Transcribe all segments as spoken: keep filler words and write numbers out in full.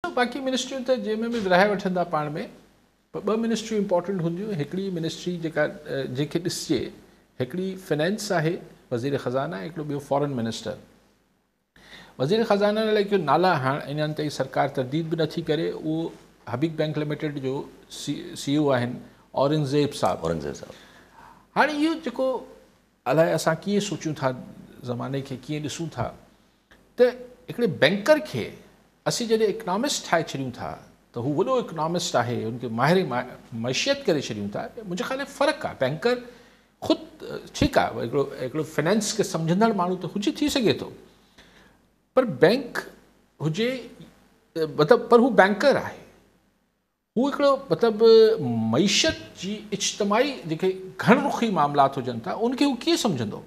बाक़ी मिनिस्ट्रियूं त जंहिंमें बि विराए वठंदा पाण में, पर ॿ मिनिस्ट्रियूं इंपॉर्टेंट हूंदियूं। हिकिड़ी मिनिस्ट्री जेका जंहिंखे ॾिसिजे, हिकिड़ी फिनेंस आहे, वज़ीर ख़ज़ाना, हिकिड़ो ॿियो फॉरेन मिनिस्टर। वज़ीर ख़ज़ाना लाइ को नाला हाणे अञा ताईं सरकार तरदीद बि नथी करे। उहो हबीब बैंक लिमिटेड जो सी सी ओ आहिनि औरंगज़ेब साहब। औरंगज़ेब साहब हाणे इहो जेको अलाए असां कीअं सोचूं था, ज़माने खे कीअं ॾिसूं था, त हिकिड़े बैंकर खे असीं जॾहिं इकनॉमिस्ट ठाहे छॾियूं था त हू वॾो इकनॉमिस्ट आहे, हुनखे माहिर मैशियत करे छॾियूं था। मुंहिंजे ख़्याल में फ़र्क़ु आहे। बैंकर ख़ुदि ठीकु आहे, हिकिड़ो हिकिड़ो फाइनेंस खे सम्झंदड़ माण्हू त हुजे, थी सघे थो, पर बैंक हुजे मतिलबु, पर हू बैंकर आहे। हू हिकिड़ो मतिलबु मैशियत जी इज्तमाही जेके घण रुखी मामलात हुजनि था, उनखे हू कीअं सम्झंदो?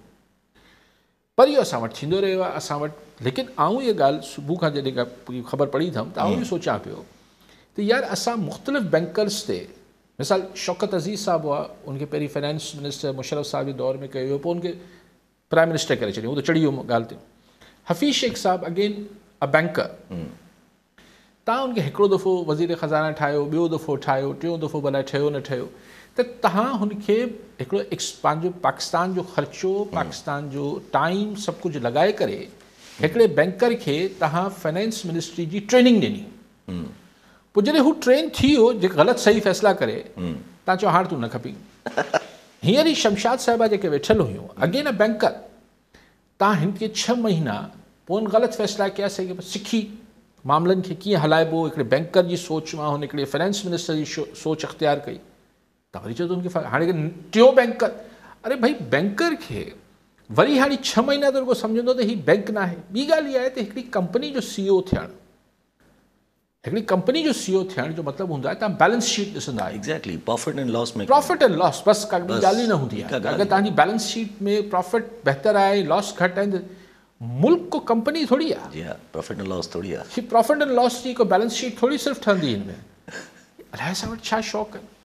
पर इहो असां वटि थींदो रहियो आहे असां वटि। लेकिन आऊं इहा ॻाल्हि सुबुह खां जॾहिं खां ख़बर पढ़ी अथमि त आऊं इहो सोचां पियो त यार असां मुख़्तलिफ़ बैंकर्स ते, मिसाल शौकत अज़ीज़ साहब हुआ, उनखे पहिरीं फाइनेंस मिनिस्टर मुशर्रफ साहब जे दौर में कयो हुयो, पोइ उनखे प्राइम मिनिस्टर करे छॾियो, उहो त चढ़ी वियो ॻाल्हि ते। हफ़ीज़ शेख साहब अगेन अ बैंकर, तव्हां उनखे हिकिड़ो दफ़ो वज़ीर ख़ज़ाना ठाहियो, ॿियो दफ़ो ठाहियो, टियों दफ़ो भला ठहियो न ठहियो, त तव्हां हुनखे हिकिड़ो पंहिंजो पाकिस्तान जो ख़र्चो, पाकिस्तान जो टाइम सभु कुझु लॻाए करे हिकिड़े बैंकर खे तव्हां फाइनेंस मिनिस्ट्री जी ट्रेनिंग ॾिनी। पोइ जॾहिं हू ट्रेन थी वियो, जेके ग़लति सही फ़ैसिला करे, तव्हां चओ हाणे तूं न खपी। हींअर ई शमशाद साहिबा जेके वेठल हुयूं, अगेन अ बैंकर, तव्हां हिनखे छह महीना पोइ ग़लति फ़ैसिला कया, सही सिखी मामलनि खे कीअं हलाइबो, हिकिड़े बैंकर जी सोच मां हुन हिकिड़े फाइनेंस मिनिस्टर जी सोच अख़्तियार कई, त वरी चओ त हुनखे हाणे टियों बैंकर। अरे भाई बैंकर खे वरी हाणे छह महीना त रुगो सम्झंदो त हीउ बैंक न आहे। ॿी ॻाल्हि इहा आहे त हिकिड़ी कंपनी जो सी ओ थियणु, हिकिड़ी कंपनी जो सी ओ थियण जो मतिलबु हूंदो आहे तव्हां बैलेंस शीट ॾिसंदा आहियो। एग्जैक्टली, प्रॉफिट एंड लॉस में प्रॉफिट एंड लॉस, बसि का ॿी ॻाल्हि ई न हूंदी आहे। अगरि तव्हांजी बैलेंस शीट में प्रॉफिट बहितर आहे, लॉस घटि आहे, त मुल्क को कंपनी थोड़ी आहे। जी हाँ, प्रॉफिट एंड लॉस थोड़ी आहे। प्रॉफिट एंड लॉस जी को बैलेंस शीट थोड़ी सिर्फ़ु ठहंदी हिन में। अलाए असां वटि छा शौक़ु आहे।